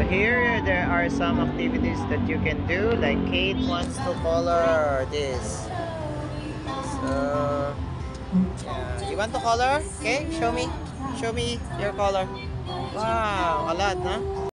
here there are some activities that you can do, like Kate wants to color this. So yeah, you want to color? Okay, show me your color. Wow, a lot, huh?